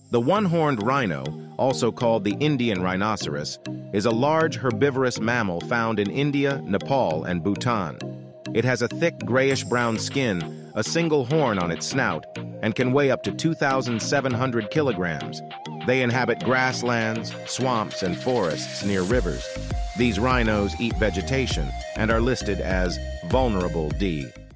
The one-horned rhino, also called the Indian rhinoceros, is a large herbivorous mammal found in India, Nepal, and Bhutan. It has a thick grayish-brown skin, a single horn on its snout, and can weigh up to 2,700 kilograms. They inhabit grasslands, swamps, and forests near rivers. These rhinos eat vegetation and are listed as vulnerable D.